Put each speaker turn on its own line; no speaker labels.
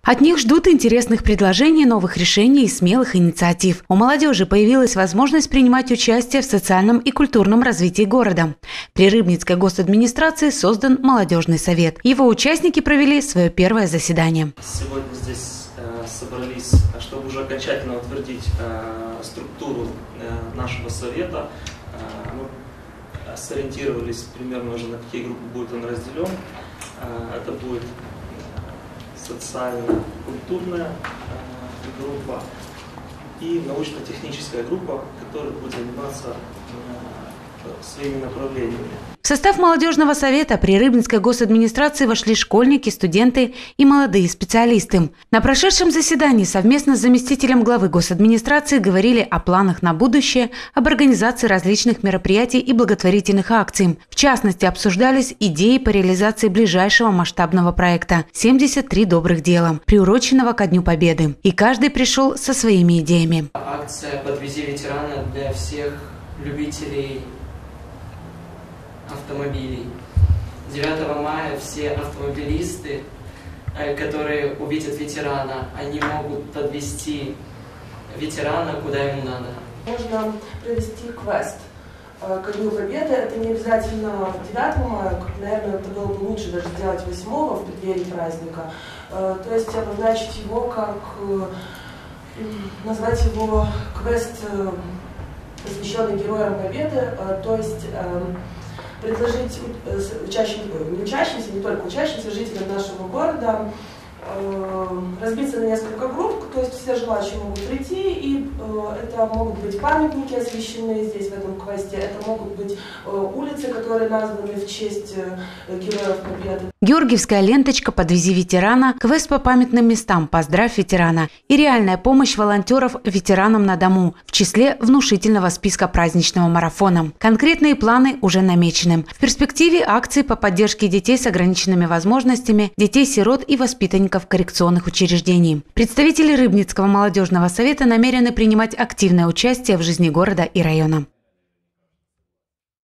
От них ждут интересных предложений, новых решений и смелых инициатив. У молодежи появилась возможность принимать участие в социальном и культурном развитии города. При Рыбницкой госадминистрации создан молодежный совет. Его участники провели свое первое заседание.
Сегодня здесь собрались, чтобы уже окончательно утвердить структуру нашего совета. Мы сориентировались примерно уже, на какие группы будет он разделен. Это будет социально-культурная группа и научно-техническая группа, которая будет заниматься своими направлениями.
В состав молодежного совета при Рыбницкой госадминистрации вошли школьники, студенты и молодые специалисты. На прошедшем заседании совместно с заместителем главы госадминистрации говорили о планах на будущее, об организации различных мероприятий и благотворительных акций. В частности, обсуждались идеи по реализации ближайшего масштабного проекта «73 добрых дела», приуроченного ко Дню Победы. И каждый пришел со своими идеями.
Акция «Подвези ветерана» для всех любителей автомобилей. 9 мая все автомобилисты, которые увидят ветерана, они могут подвести ветерана куда ему надо.
Можно провести квест ко Дню Победы. Это не обязательно 9 мая, наверное, это было бы лучше даже сделать 8-го в преддверии праздника. То есть обозначить его как, назвать его квест, посвященный героям Победы, то есть предложить не только учащимся, жителям нашего города разбиться на несколько групп, то есть все желающие могут прийти, и это могут быть памятники, освещенные здесь в этом квесте, это могут быть улицы, которые названы в честь героев Победы.
Георгиевская ленточка «Подвези ветерана», квест по памятным местам «Поздравь ветерана» и реальная помощь волонтеров ветеранам на дому в числе внушительного списка праздничного марафона. Конкретные планы уже намечены. В перспективе акции по поддержке детей с ограниченными возможностями, детей-сирот и воспитанников коррекционных учреждений. Представители Рыбницкого молодежного совета намерены принимать активное участие в жизни города и района.